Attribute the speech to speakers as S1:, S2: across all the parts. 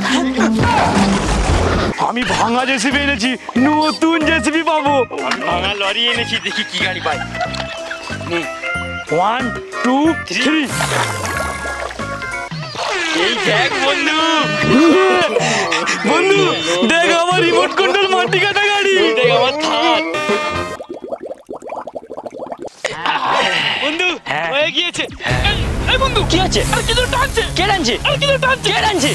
S1: আমি ভাঙা জেসিবি এনেছি, নতুন জেসিবি পাবো।
S2: আমি ভাঙা লরি এনেছি, দেখি কি গাড়ি পাই।
S1: 1 2 3
S2: এই দেখ বন্ধু,
S1: বন্ধু দেখ আমার রিমোট কন্ট্রোল মাটি কাটা গাড়ি।
S2: দেখ আমার থাক বন্ধু, হয়ে গিয়েছে। এই বন্ধু
S1: কি আছে?
S2: আরে কি ধরে টানছে?
S1: কে টানছে?
S2: আরে কি ধরে টানছে?
S1: কে টানছে?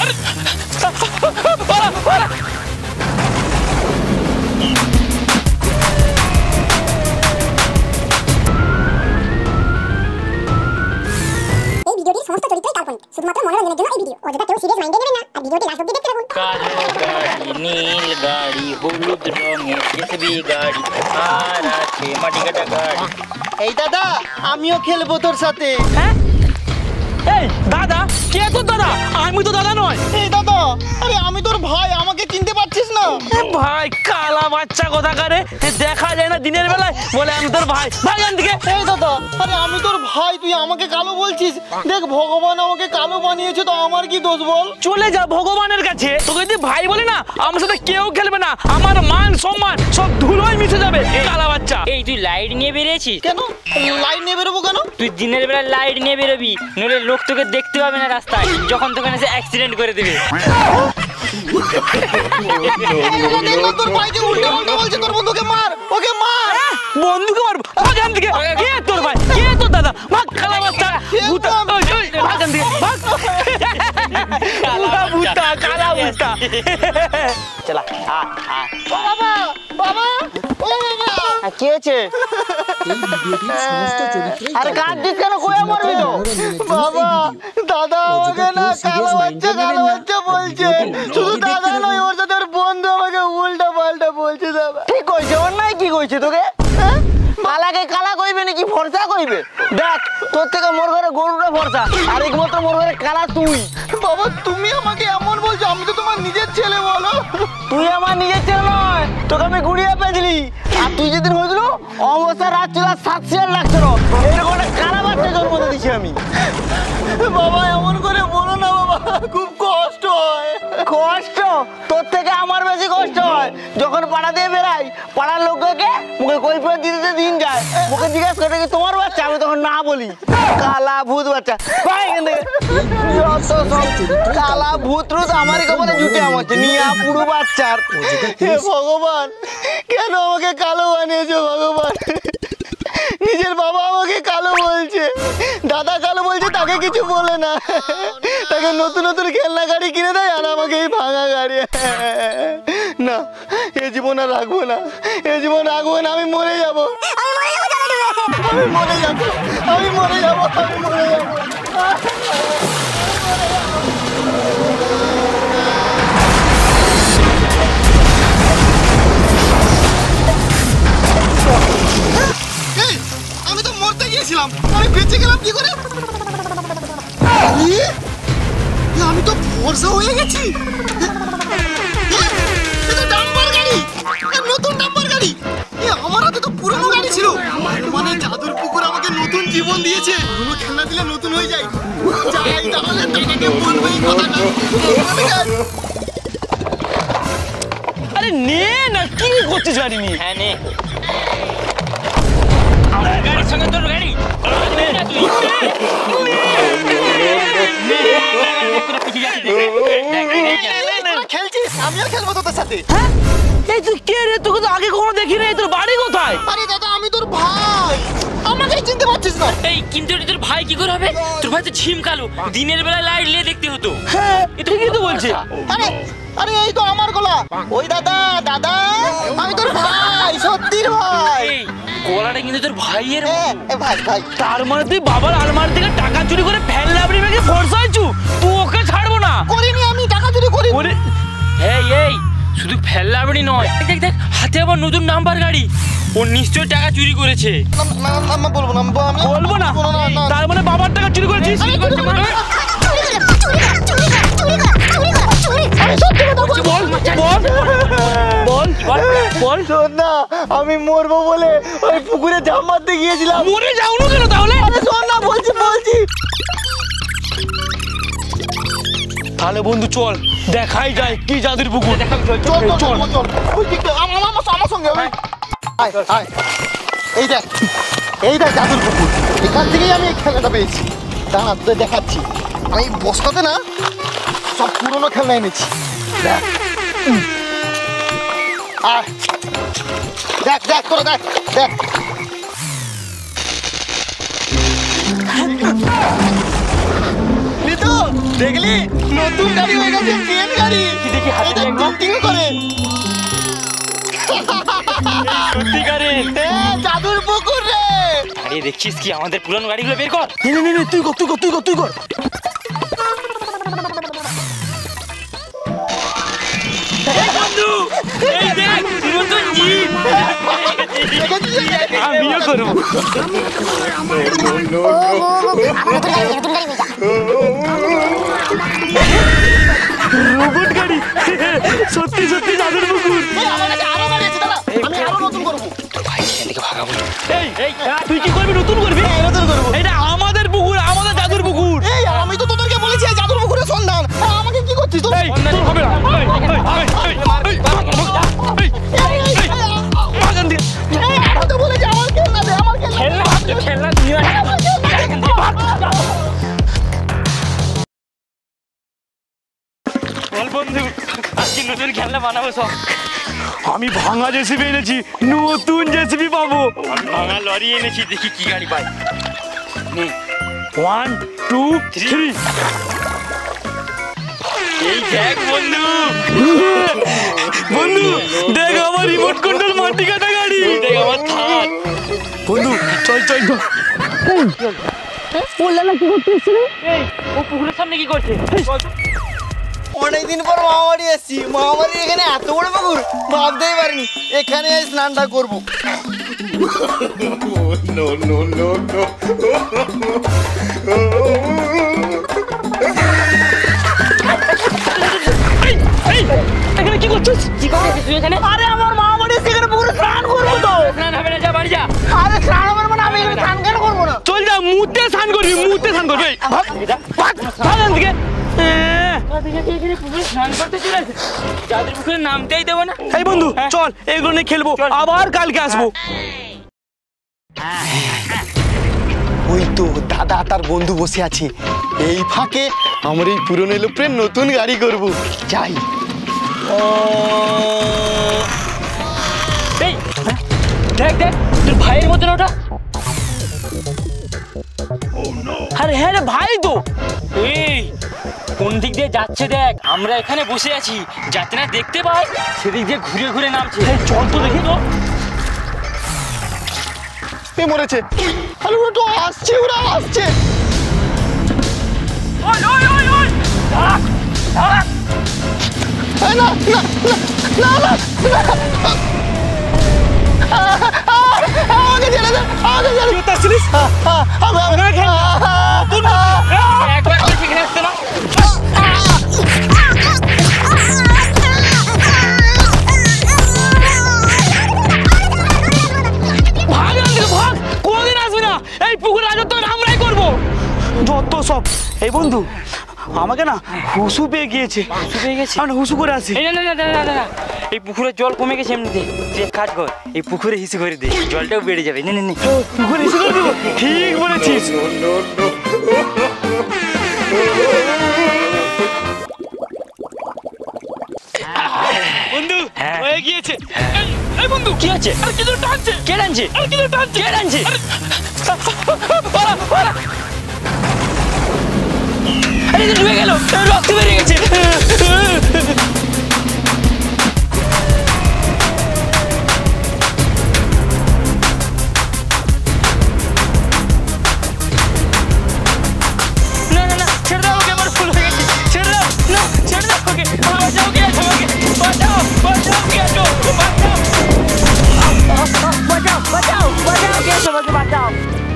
S3: ভিডিওটির সমস্ত চরিত্রই কাল্পনিক, শুধুমাত্র মনোরঞ্জনের জন্য এই ভিডিও। অযথা কেউ সিরিয়াস মাইন্ডে নেবেন না আর ভিডিওটি লাস্ট অবধি দেখতে থাকুন।
S2: কালো গাড়ি, নীল গাড়ি, হলুদ রঙের জেসিবি গাড়ি, আর আছে মাটি কাটা গাড়ি।
S4: এই দাদা, আমিও খেলবো তোর সাথে।
S1: হ্যাঁ? এই দাদা, কে তোর দাদা? আমি তো দাদা নয়।
S4: এই দাদা, আরে আমি তোর ভাই, আমাকে চিনতে পারছিস না?
S1: ভাই কালা বাচ্চা কোথাকারে, দেখা যায় না দিনের বেলায়, বলে আমি তোর ভাই। ভাই এখান থেকে।
S4: এই দাদা, আরে আমি তোর ভাই, তুই আমাকে কালো বলছিস? দেখ ভগবান আমাকে কালো বানিয়েছে, তো আমার কি দোষ বল?
S1: চলে যা ভগবানের কাছে। তোকে যদি ভাই বলি না, আমার সাথে কেউ খেলবে না। আমার মান সম্মান সব ধুলোয় মিশে যাবে। কালা বাচ্চা।
S2: এই তুই লাইট নিয়ে বেরিয়েছিস
S4: কেন লাইন নিয়ে বেরোবো কেন?
S2: তুই দিনের বেলা লাইট নিয়ে বেরোবি, নইলে লোক তোকে দেখতে পাবে না রাস্তায়, যখন তোকে এসে অ্যাক্সিডেন্ট করে দেবে।
S4: তোর ভাইকে উল্টো উল্টো বলছে, তোর বন্ধুকে মার, ওকে মার।
S1: বন্ধুকে মারবো? ভাগ এখান থেকে। কে তোর ভাই? কে তোর দাদা? ভাগ কালা বাচ্চা। ভূতা। ভাগ এখান থেকে। ভাগ। ভূতা, কালা ভূতা। চলা।
S4: বাবা, বাবা, ও বাবা,
S1: কি হয়েছে?
S4: আরে কাঁদছিস কেন? কয়ে মরবি তো? বাবা, দাদা আমাকে না কালো বাচ্চা বলছে। শুধু দাদা নয়, ওর সাথে ওর বন্ধু আমাকে উল্টা পাল্টা বলছে। দাদা ঠিক কইছে, অন্যায় কি কইছে তোকে? কালাকে কালা কইবে নাকি ফর্সা কইবে? দেখ তোর থেকে মোর ঘরে গরুটা ফর্সা, আর একমাত্র মোর ঘরে কালা তুই। বাবা তুমি আমাকে এমন বলছো? আমি তো তোমার নিজের ছেলে। বলো তুই আমার নিজের ছেলে নয়, তোকে আমি গুড়িয়ে পেয়েছিলি। আর তুই যেদিন হয়েছিল অবস্থা রাত ছিল 7 শিয়ার লাগছিল, এরকম একটা কালা বাচ্চা জন্ম দিয়েছি আমি। বাবা এমন করে বলো না বাবা, খুব কষ্ট হয়। কষ্ট? তোর থেকে আমার বেশি কষ্ট হয়। যখন পাড়া দিয়ে বেড়াই, পাড়ার লোককে মুখে কৈফিয়ত দিতে দিন যায়, মুখে জিজ্ঞাসা করে কি তোমার বাচ্চা, আমি তখন না বলি কালা ভূত বাচ্চা। ভাই এখান থেকে। কালা ভূত রুত আমারই কপালে জুটে আমাকে নিয়ে পুরো বাচ্চার। হে ভগবান, কেন আমাকে কালো বানিয়েছো ভগবান? নিজের বাবা আমাকে কালো বলছে, দাদা কালো বলছে, তাকে কিছু বলে না। তাকে নতুন নতুন খেলনা গাড়ি কিনে দেয়, আর আমাকে এই ভাঙা গাড়ি। না, এ জীবন আর রাখবো না, এ জীবন রাখবো না। আমি মরে যাবো, আমি মরে যাবো, আমি মরে যাবো, আমি মরে যাবো। আমি তো মরতে গিয়েছিলাম, আমি বেঁচে গেলাম কি করে? আমি তো ভরসা হয়ে গেছি। এটা ডাম্পার গাড়ি, নতুন ডাম্পার গাড়ি। আমার হাতে তো পুরনো গাড়ি ছিল। মানে জাদুর পুকুর আমাকে নতুন জীবন দিয়েছে। পুরনো খেলনা দিলে নতুন হয়ে যায়। যাই তাহলে দাদাকে বলবো এই কথাটা।
S1: আরে নে না, কি করছিস গাড়ি নিয়ে?
S2: হ্যাঁ নে, আমার গাড়ির সঙ্গে তোর গাড়ি নে না তুই।
S4: খেলছিস? আমিও খেলবো তোদের সাথে।
S1: হ্যাঁ? এই তুই কে রে? তোকে তো আগে কখনো দেখি না। তোর বাড়ি কোথায়?
S4: আরে দাদা আমি তোর ভাই, আমাকে চিনতে পারছিস না?
S2: এই কিন্তু তোর ভাই কি করে হবে? তোর ভাই তো ঝিম কালো, দিনের বেলা লাইট নিয়ে দেখতে হতো।
S1: হ্যাঁ ঠিকই তো বলছে।
S4: আরে আরে এই তো আমার গলা। ওই দাদা, দাদা আমি তোর ভাই, সত্যির ভাই।
S2: এই গলাটা কিন্তু তোর ভাইয়ের।
S4: ভাই ভাই,
S1: তার মানে তুই বাবার আলমারি থেকে টাকা চুরি করে ফ্যান লাবড়ি মেখে ফোর্স হয়েছু? তুই ওকে ছাড়বো না।
S4: করিনি আমি, টাকা চুরি করি।
S2: এই এই শুধু ফেল্লাবড়ি নয়, দেখ দেখ হাতে আবার নতুন নাম্বার গাড়ি। ও নিশ্চয় টাকা চুরি করেছে।
S4: আমি বলবো না,
S1: বলবো না। তার মানে বাবার টাকা চুরি করেছিস?
S4: আমি মরবো বলে ওই পুকুরে ঝাঁপ মারতে গিয়েছিলাম।
S1: মরে যাও না কেন তাহলে?
S4: শোন না, বলছি
S1: তাহলে বন্ধু চল দেখাই যায় কি জাদুর পুকুর।
S2: দেখাবি, চল
S4: চল
S2: চল
S4: চল চল চল ওই দিকটা আমার সঙ্গে আয় আয় এই দেখ জাদুর পুকুর। এখান থেকেই আমি এই খেলাটা পেয়েছি। দাঁড়া তোদের দেখাচ্ছি। আমি বস্তাতে না সব পুরনো খেলনা এনেছি। দেখ আয় দেখ দেখ তোরা দেখ দেখ নিতু দেখলি নতুন গাড়ি হয়ে গেছে ট্রেন গাড়ি।
S2: দেখি হাতে
S4: এই দেখ,
S2: দেখবো।
S4: টিং টিং করে
S2: সত্যিকারে
S4: জাদুর পুকুর রে।
S2: আরে দেখছিস কি আমাদের পুরানো গাড়িগুলো বের কর।
S1: নে তুই কর।
S2: এই বন্ধু এই দেখ নতুন জিপ।
S1: আমিও করবো। রোবট গাড়ি সত্যি জাদুর পুকুর।
S4: এই, আমার কাছে আরো গাড়ি আছে, দাঁড়া, আমি আরো নতুন করবো।
S1: এই তুই কি করবি? নতুন করবি?
S4: নতুন করবো।
S1: এটা আমাদের পুকুর, আমাদের জাদুর পুকুর।
S4: এই আমি তো তোদেরকে বলেছি এই জাদুর পুকুরের সন্ধান। আমাকে কি করছিস তুই?
S1: এই তোর হবে না। বাগান দিয়ে
S4: আমি তো বলেছি আমার খেলনা দে, আমার খেলনা।
S2: খেলনা নিয়ে আয়। এখান থেকে ভাগ। বল বন্ধু আজকে নতুন খেলনা বানাবো সব।
S1: আমি ভাঙা জেসিবি এনেছি, নতুন জেসিবি পাবো।
S2: আমি ভাঙা লরি এনেছি, দেখি কি গাড়ি পাই। নে
S1: 1 2 3।
S2: এই দেখ বন্ধু
S1: বন্ধু দেখ আমার রিমোট কন্ট্রোল মাটি কাটা গাড়ি।
S2: দেখ আমার থাক।
S1: বন্ধু চল
S2: এই ও পুকুরের সামনে কি করছে?
S4: অনেকদিন পর মামাবাড়ি এসছি। মামাবাড়ির এখানে এত বড় পুকুর ভাবতেই পারিনি। এখানে স্নানটা করবো।
S1: এখানে কি করছিস?
S2: কি করছিস তুই এখানে?
S4: আরে আমার মামাবাড়ি সেখানে পুকুরে স্নান করবো তো।
S2: স্নান হবে না, যা বাড়ি যা।
S4: আরে স্নান হবে মানে আমি এখানে স্নান কেন করবো না?
S1: চল যা, মুতে স্নান করবি। এই, ভাগ এখান থেকে।
S2: এখানে পুকুরে স্নান করতে চলে আসে। যাদের পুকুরে নামতেই দেবো না।
S1: এই বন্ধু চল এগুলো নিয়ে খেলবো, আবার কালকে আসবো।
S4: ওই তো দাদা তার বন্ধু বসে আছে। এই ফাঁকে আমার এই পুরনো এলোপ্রেন নতুন গাড়ি করবো। যাই।
S2: এই দেখ তোর ভাইয়ের মতন ওটা।
S1: আরে হ্যাঁ রে ভাই তো।
S2: এই কোন দিক দিয়ে যাচ্ছে দেখ। আমরা এখানে বসে আছি, যাতে না দেখতে পাই সেদিক দিয়ে ঘুরে ঘুরে নামছে।
S1: চল তো দেখি তো।
S4: এ মরেছে। আরে ওরা তো আসছে, ওরা আসছে।
S2: ওই দাঁড়া
S4: এই না না না না না আমাকে ছেড়ে দে, আমাকে ছেড়ে দে।
S2: একবার সেখানে আসতে না।
S1: ভাগ এখান থেকে, ভাগ। কোনোদিন আসবি না। এই পুকুর রাজত্ব আমরাই করবো যত সব। এই বন্ধু আমাকে না হুসু পেয়ে গিয়েছে।
S2: হুসু পেয়ে গেছে?
S1: আমি হুসু করে আসি।
S2: এই না এই পুকুরের জল কমে গেছে এমনিতে। তুই এক কাজ কর, এই পুকুরে হিসু করে দে, জলটাও বেড়ে যাবে। নে
S1: পুকুর হিসু করে দেবো। ঠিক বলেছিস। বন্ধু হয়ে গিয়েছে। এই বন্ধু
S2: কি আছে?
S1: আর কিছু টানছে।
S2: কে টানছে?
S1: আর কিছু টানছে।
S2: কে টানছে?
S1: আরে ডুবে গেল, রক্ত বেরিয়ে গেছে।
S2: না ছেড়ে দাও ওকে, আমার ফুল হয়ে গেছে। ছেড়ে দাও, না ছেড়ে দাও ওকে। বাঁচাও কে আছো আমাকে, বাঁচাও কে আছো, বাঁচাও কে আছো আমাকে, বাঁচাও।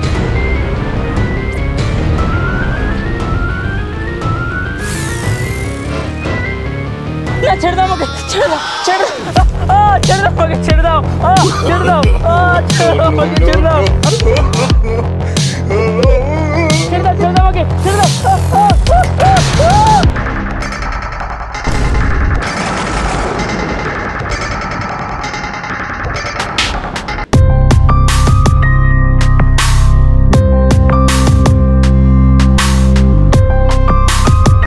S2: না ছেড়ে দাও আমাকে, ছেড়ে দাও আমাকে, ছেড়ে দাও আমাকে, ছেড়ে দাও আমাকে, ছেড়ে দাও।